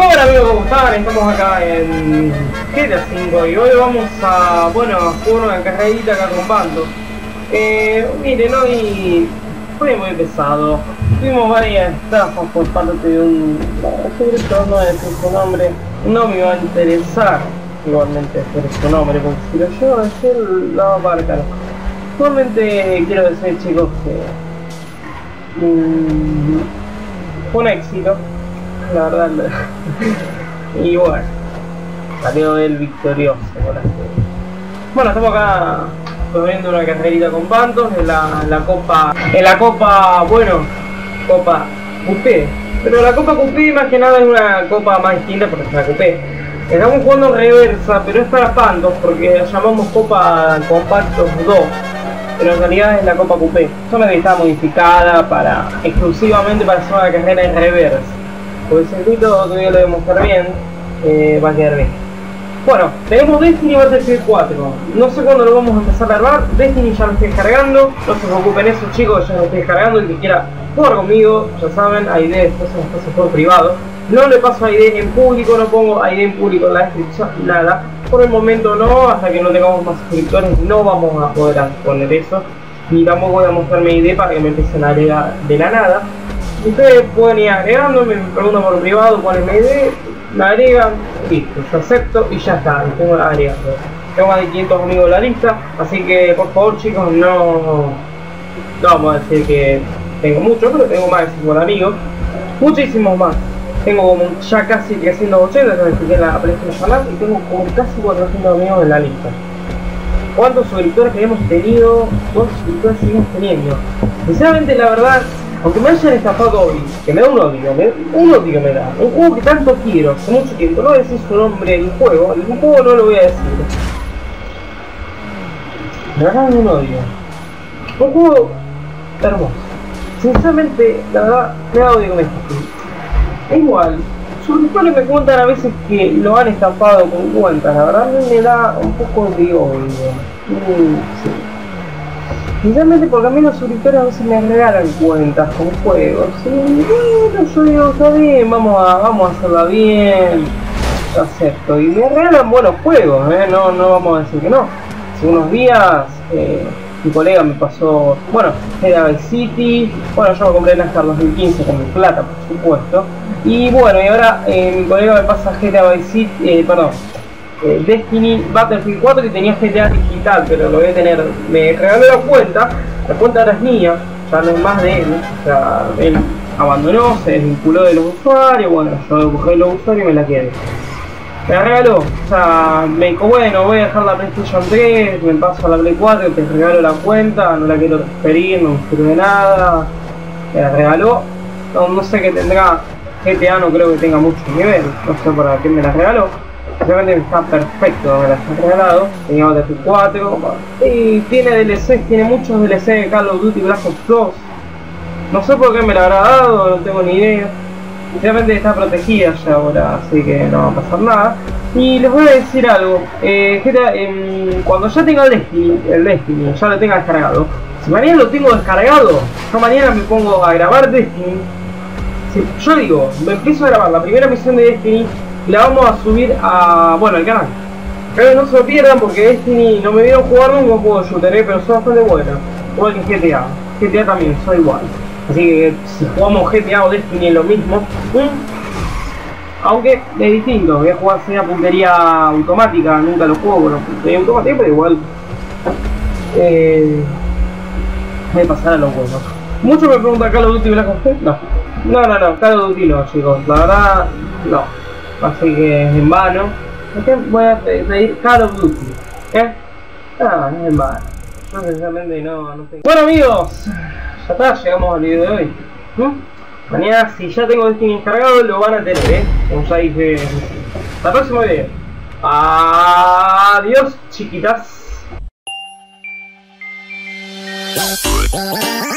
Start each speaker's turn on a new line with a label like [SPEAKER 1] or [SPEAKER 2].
[SPEAKER 1] Hola amigos, ¿cómo están? Estamos acá en GTA 5 y hoy vamos a, bueno, jugar una carrerita acá con Bando. Miren, hoy fue muy pesado. Tuvimos varias estafas por parte de un... sobre todo no voy a decir su nombre, no me va a interesar igualmente decir su nombre, porque si lo llevo a decir lo va a aparcar. Igualmente quiero decir, chicos, que fue un éxito, la verdad. Y bueno, salió él victorioso por así. Bueno, estamos acá corriendo una carrerita con Bandos en la copa, bueno, Copa Coupé. Pero la Copa Coupé más que nada es una copa más distinta porque es una Coupé. Estamos jugando reversa, pero es para Bandos porque la llamamos Copa Compactos 2. Pero en realidad es la Copa Coupé. Solo que está modificada exclusivamente para hacer una carrera en reversa. Porque el circuito todavía lo voy a mostrar bien, va a quedar bien. Bueno, tenemos Destiny Battlefield 4. No sé cuándo lo vamos a empezar a armar. Destiny ya lo estoy descargando. No se preocupen eso, chicos, ya lo estoy descargando. El que quiera jugar conmigo, ya saben, ID después en los pasos por privado. No le paso ID en público, no pongo ID en público en la descripción, nada. Por el momento no, hasta que no tengamos más suscriptores no vamos a poder poner eso. Ni tampoco voy a mostrar mi ID para que me empiecen a agregar de la nada. Ustedes pueden ir agregando, me preguntan por privado cuál es mi ID, me agregan, listo, yo acepto y ya está, y tengo agregado. Tengo más de 500 amigos en la lista, así que por favor chicos no vamos a decir que tengo muchos, pero tengo más de 50 amigos, muchísimos más. Tengo como ya casi 380, que me expliqué en la PlayStation Lab, y tengo como casi 400 amigos en la lista. ¿Cuántos suscriptores que hemos tenido? ¿Cuántos suscriptores seguimos teniendo? Sinceramente, la verdad, aunque me hayan estafado hoy, que me da un odio me da. Un juego que tanto quiero hace mucho tiempo, no voy a decir su nombre del juego, el juego no lo voy a decir. Me da un odio. Un juego hermoso. Sinceramente, la verdad, me da odio con esto. Es igual, suscriptores me cuentan a veces que lo han estafado con cuentas, la verdad me da un poco de odio. Sí. Sinceramente porque a mí los suscriptores a veces me regalan cuentas con juegos. Y bueno, yo digo, está bien, vamos a hacerla bien, lo acepto. Y me regalan buenos juegos, no vamos a decir que no. Hace unos días mi colega me pasó, bueno, GTA Vice City, bueno, yo lo compré en hasta 2015 con mi plata, por supuesto. Y bueno, y ahora mi colega me pasa GTA Vice City, Destiny Battlefield 4, que tenía GTA digital, pero lo voy a tener, me regaló la cuenta ahora es mía, ya no es más de él, o sea, él abandonó, se desvinculó de los usuarios, bueno, yo busqué los usuarios y me la quedé. Me la regaló, o sea, me dijo, bueno, voy a dejar la PlayStation 3, me paso a la Play 4, te regalo la cuenta, no la quiero transferir, no me sirve de nada, me la regaló, no sé qué tendrá, GTA no creo que tenga mucho nivel, no sé para qué me la regaló. Realmente está perfecto, me la han regalado. Tenía Battlefield 4 y tiene DLCs, tiene muchos DLC de Call of Duty Black Ops 2. No sé por qué me la habrá dado, no tengo ni idea. Realmente está protegida ya ahora, así que no va a pasar nada. Y les voy a decir algo, cuando ya tenga el Destiny, ya lo tenga descargado. Si mañana lo tengo descargado, yo mañana me pongo a grabar Destiny. Si yo digo, me empiezo a grabar la primera misión de Destiny, la vamos a subir al canal. Pero no se lo pierdan porque Destiny no me vieron jugar nunca un juego de shooter, pero son bastante buenas. Igual que GTA también, son igual. Así que si jugamos GTA o Destiny es lo mismo. Aunque es distinto, voy a jugar sin la puntería automática, nunca lo juego con la puntería automática, pero igual me pasará lo bueno. Muchos me preguntan Call of Duty Black Ops 3, no, Call of Duty no, chicos, la verdad, no. Así que es en vano. Voy a pedir Call of Duty. Es en vano. Yo sinceramente no tengo. Bueno amigos, ya está, llegamos al video de hoy. Mañana si ya tengo Destiny encargado lo van a tener, como ya dije. Hasta el próximo video. Adiós chiquitas.